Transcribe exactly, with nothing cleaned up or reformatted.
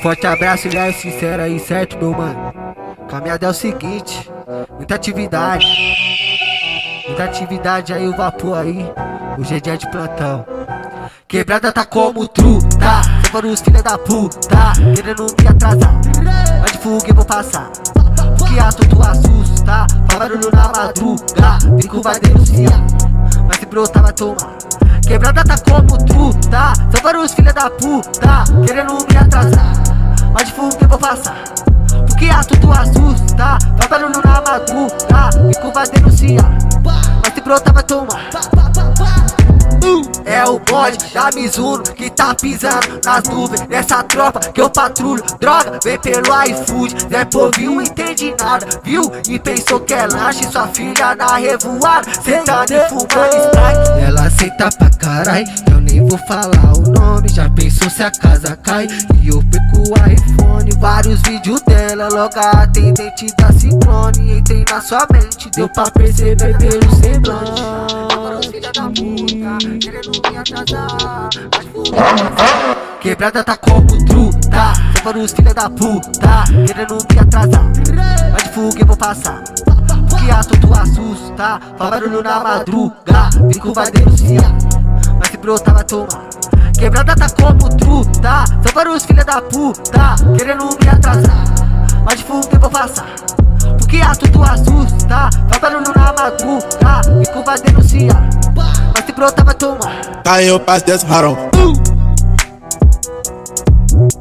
forte abraço, ele é sincero aí, certo, meu mano? Caminhada é o seguinte, muita atividade. Muita atividade aí, o vapor aí. Hoje é dia de plantão. Quebrada tá como truta, só para os filha da puta, querendo me atrasar. Mas de fuga eu vou passar, porque ato tu assusta. Faz barulho na madruga, bico vai denunciar. Mas se brotar vai tomar. Quebrada tá como truta, só para os filha da puta, querendo me atrasar. Mas de fuga eu vou passar, porque ato tu assusta. Faz barulho na madruga, bico vai denunciar. Mas se brotar vai tomar. É o bode da Mizuno que tá pisando nas nuvens. Nessa tropa que eu patrulho, droga, vem pelo iFood. Zé Povinho não entende nada, viu? E pensou que é lanche, sua filha na revoada, sentando e fumando Sprite. Ela senta pra carai, eu nem vou falar o nome. Já pensou se a casa cai e eu perco o iPhone. Vários vídeos dela, logo a atendente da Ciclone. Entrei na sua mente, deu pra perceber pelo semblante. Filha da puta, querendo me atrasar. Quebrada tá como truta, só para os filha da puta, querendo me atrasar. Mas de fuga eu vou passar, porque ato tu assusta. Faz barulho na madruga, bico vai denunciar. Mas se brotar vai tomar. Quebrada tá como truta, só para os filha da puta, querendo me atrasar. Mas de fuga eu vou passar, porque ato tu assusta. Faz barulho na madruga, bico vai denunciar. Mas se brotar vai tomar. Caiu, passo desse rarão.